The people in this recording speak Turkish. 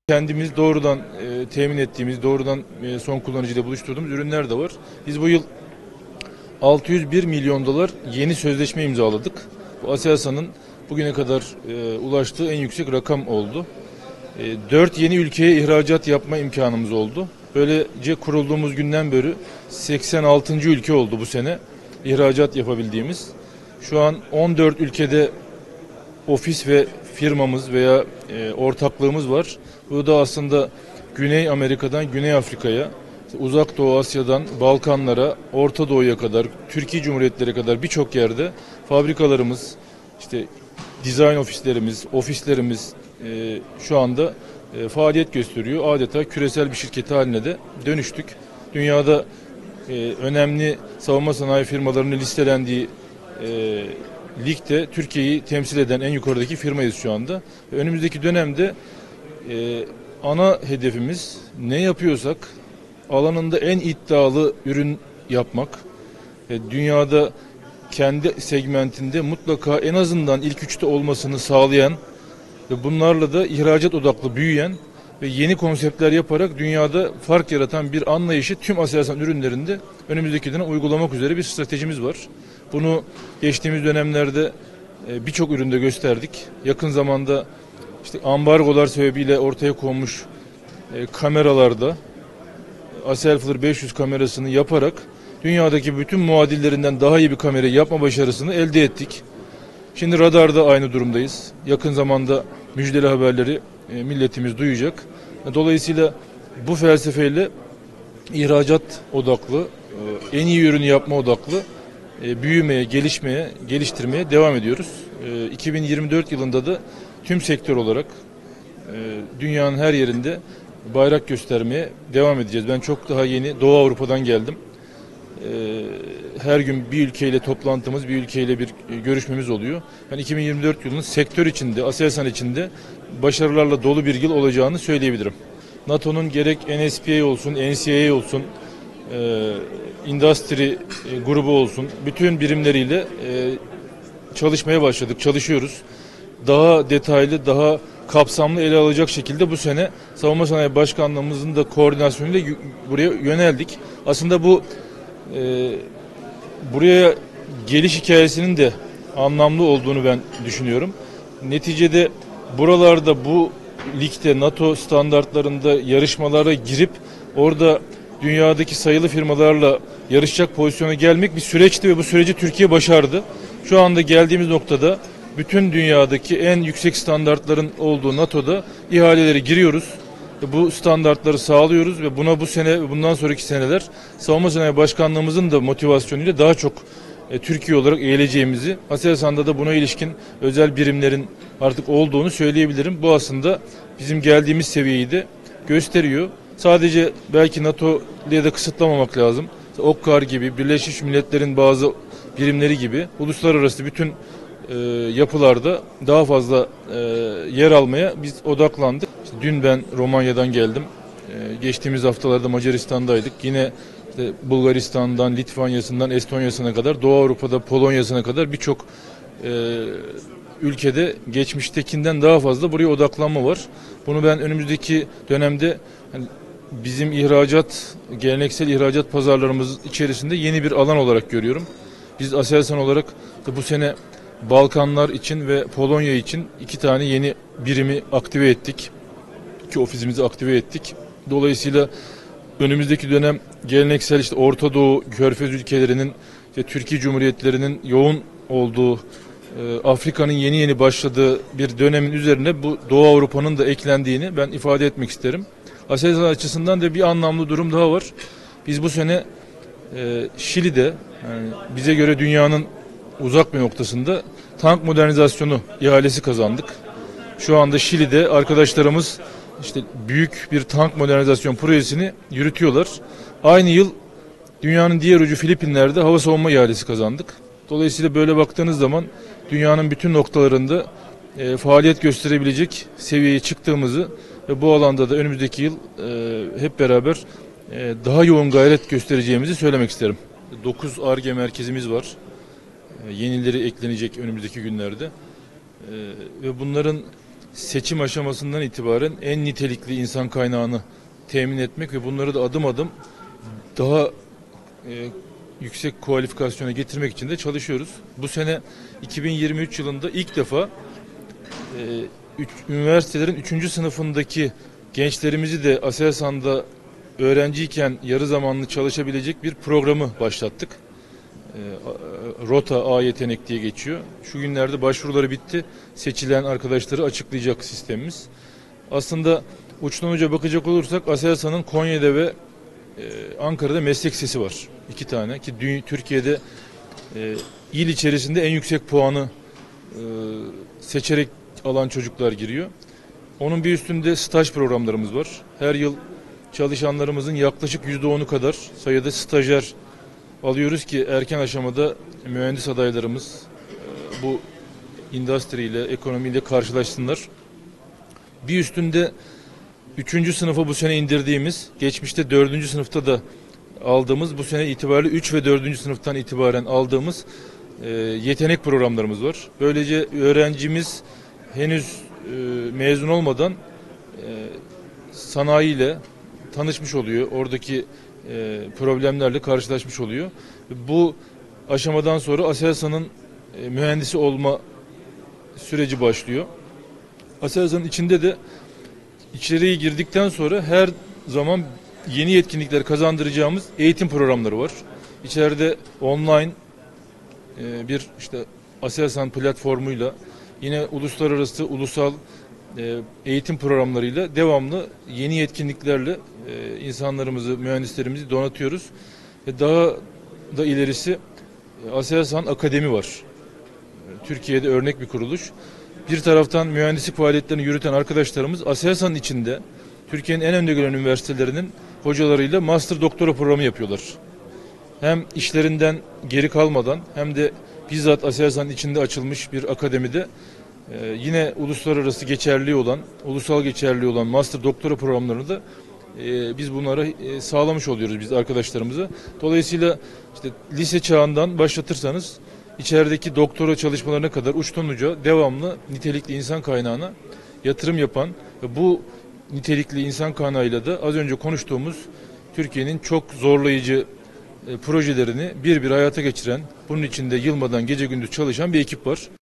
Kendimiz doğrudan temin ettiğimiz, doğrudan son kullanıcıyla buluşturduğumuz ürünler de var. Biz bu yıl 601 milyon dolar yeni sözleşme imzaladık. Bu Aselsan'ın bugüne kadar ulaştığı en yüksek rakam oldu. 4 yeni ülkeye ihracat yapma imkanımız oldu. Böylece kurulduğumuz günden beri 86. ülke oldu bu sene ihracat yapabildiğimiz. Şu an 14 ülkede ofis ve firmamız veya ortaklığımız var. Bu da aslında Güney Amerika'dan Güney Afrika'ya, Uzak Doğu Asya'dan Balkanlara, Orta Doğu'ya kadar, Türkiye Cumhuriyetleri kadar birçok yerde fabrikalarımız, işte dizayn ofislerimiz şu anda faaliyet gösteriyor. Adeta küresel bir şirket haline de dönüştük. Dünyada önemli savunma sanayi firmalarının listelendiği ligde Türkiye'yi temsil eden en yukarıdaki firmayız şu anda. Önümüzdeki dönemde ana hedefimiz ne yapıyorsak alanında en iddialı ürün yapmak. Dünyada kendi segmentinde mutlaka en azından ilk üçte olmasını sağlayan ve bunlarla da ihracat odaklı büyüyen ve yeni konseptler yaparak dünyada fark yaratan bir anlayışı tüm Aselsan ürünlerinde önümüzdeki dönem uygulamak üzere bir stratejimiz var. Bunu geçtiğimiz dönemlerde birçok üründe gösterdik. Yakın zamanda işte ambargolar sebebiyle ortaya konmuş kameralarda Aselfluor 500 kamerasını yaparak dünyadaki bütün muadillerinden daha iyi bir kamerayı yapma başarısını elde ettik. Şimdi radarda aynı durumdayız. Yakın zamanda müjdeli haberleri milletimiz duyacak. Dolayısıyla bu felsefeyle ihracat odaklı, en iyi ürünü yapma odaklı büyümeye, geliştirmeye devam ediyoruz. 2024 yılında da tüm sektör olarak dünyanın her yerinde bayrak göstermeye devam edeceğiz. Ben çok daha yeni Doğu Avrupa'dan geldim. Her gün bir ülkeyle toplantımız, bir ülkeyle bir görüşmemiz oluyor. Ben 2024 yılının sektör içinde, Aselsan içinde başarılarla dolu bir yıl olacağını söyleyebilirim. NATO'nun gerek NSPA olsun, NCAA olsun, Industry grubu olsun, bütün birimleriyle çalışmaya başladık, çalışıyoruz. Daha detaylı, daha kapsamlı ele alacak şekilde bu sene Savunma Sanayi Başkanlığımızın da koordinasyonuyla buraya yöneldik. Aslında bu buraya geliş hikayesinin de anlamlı olduğunu ben düşünüyorum. Neticede buralarda bu ligde NATO standartlarında yarışmalara girip orada dünyadaki sayılı firmalarla yarışacak pozisyona gelmek bir süreçti ve bu süreci Türkiye başardı. Şu anda geldiğimiz noktada bütün dünyadaki en yüksek standartların olduğu NATO'da ihalelere giriyoruz. Bu standartları sağlıyoruz ve buna bu sene ve bundan sonraki seneler Savunma Sanayi Başkanlığımızın da motivasyonuyla daha çok Türkiye olarak eğileceğimizi, Aselsan'da da buna ilişkin özel birimlerin artık olduğunu söyleyebilirim. Bu aslında bizim geldiğimiz seviyeyi de gösteriyor. Sadece belki NATO'ya da kısıtlamamak lazım. OCCAR gibi, Birleşmiş Milletler'in bazı birimleri gibi uluslararası bütün yapılarda daha fazla yer almaya biz odaklandık. İşte dün ben Romanya'dan geldim. Geçtiğimiz haftalarda Macaristan'daydık. Yine işte Bulgaristan'dan, Litvanya'sından, Estonya'sına kadar, Doğu Avrupa'da Polonya'sına kadar birçok ülkede geçmiştekinden daha fazla buraya odaklanma var. Bunu ben önümüzdeki dönemde hani bizim geleneksel ihracat pazarlarımız içerisinde yeni bir alan olarak görüyorum. Biz Aselsan olarak bu sene Balkanlar için ve Polonya için 2 tane yeni birimi aktive ettik. 2 ofisimizi aktive ettik. Dolayısıyla önümüzdeki dönem geleneksel işte Orta Doğu, Körfez ülkelerinin, işte Türkiye Cumhuriyetlerinin yoğun olduğu, Afrika'nın yeni başladığı bir dönemin üzerine bu Doğu Avrupa'nın da eklendiğini ben ifade etmek isterim. Aselsan açısından da bir anlamlı durum daha var. Biz bu sene Şili'de, yani bize göre dünyanın uzak bir noktasında tank modernizasyonu ihalesi kazandık. Şu anda Şili'de arkadaşlarımız işte büyük bir tank modernizasyon projesini yürütüyorlar. Aynı yıl dünyanın diğer ucu Filipinler'de hava savunma ihalesi kazandık. Dolayısıyla böyle baktığınız zaman dünyanın bütün noktalarında faaliyet gösterebilecek seviyeye çıktığımızı ve bu alanda da önümüzdeki yıl hep beraber daha yoğun gayret göstereceğimizi söylemek isterim. 9 Ar-Ge merkezimiz var. Yenileri eklenecek önümüzdeki günlerde. Ve bunların seçim aşamasından itibaren en nitelikli insan kaynağını temin etmek ve bunları da adım adım daha yüksek kualifikasyona getirmek için de çalışıyoruz. Bu sene 2023 yılında ilk defa üniversitelerin 3. sınıfındaki gençlerimizi de Aselsan'da öğrenciyken yarı zamanlı çalışabilecek bir programı başlattık. Rota A yetenek diye geçiyor. Şu günlerde başvuruları bitti. Seçilen arkadaşları açıklayacak sistemimiz. Aslında uçtan uca bakacak olursak Aselsan'ın Konya'da ve Ankara'da meslek lisesi var. 2 tane ki Türkiye'de il içerisinde en yüksek puanı seçerek alan çocuklar giriyor. Onun bir üstünde staj programlarımız var. Her yıl çalışanlarımızın yaklaşık %10'u kadar sayıda stajyer alıyoruz ki erken aşamada mühendis adaylarımız bu endüstriyle, ekonomiyle karşılaşsınlar. Bir üstünde 3. sınıfa bu sene indirdiğimiz, geçmişte 4. sınıfta da aldığımız, bu sene itibariyle 3 ve 4. sınıftan itibaren aldığımız yetenek programlarımız var. Böylece öğrencimiz henüz mezun olmadan sanayiyle tanışmış oluyor. Oradaki problemlerle karşılaşmış oluyor. Bu aşamadan sonra Aselsan'ın mühendisi olma süreci başlıyor. Aselsan'ın içinde de içeriye girdikten sonra her zaman yeni yetkinlikler kazandıracağımız eğitim programları var. İçeride online bir Aselsan platformuyla yine uluslararası, ulusal eğitim programlarıyla devamlı yeni yetkinliklerle insanlarımızı, mühendislerimizi donatıyoruz. Daha da ilerisi Aselsan Akademi var. Türkiye'de örnek bir kuruluş. Bir taraftan mühendislik faaliyetlerini yürüten arkadaşlarımız Aselsan'ın içinde Türkiye'nin en önde gelen üniversitelerinin hocalarıyla master doktora programı yapıyorlar. Hem işlerinden geri kalmadan hem de bizzat Aselsan'ın içinde açılmış bir akademide yine uluslararası geçerli olan, ulusal geçerli olan master doktora programlarını da biz bunlara sağlamış oluyoruz biz arkadaşlarımıza. Dolayısıyla lise çağından başlatırsanız içerideki doktora çalışmalarına kadar uçtan uca devamlı nitelikli insan kaynağına yatırım yapan ve bu nitelikli insan kaynağıyla da az önce konuştuğumuz Türkiye'nin çok zorlayıcı projelerini bir hayata geçiren, bunun içinde yılmadan gece gündüz çalışan bir ekip var.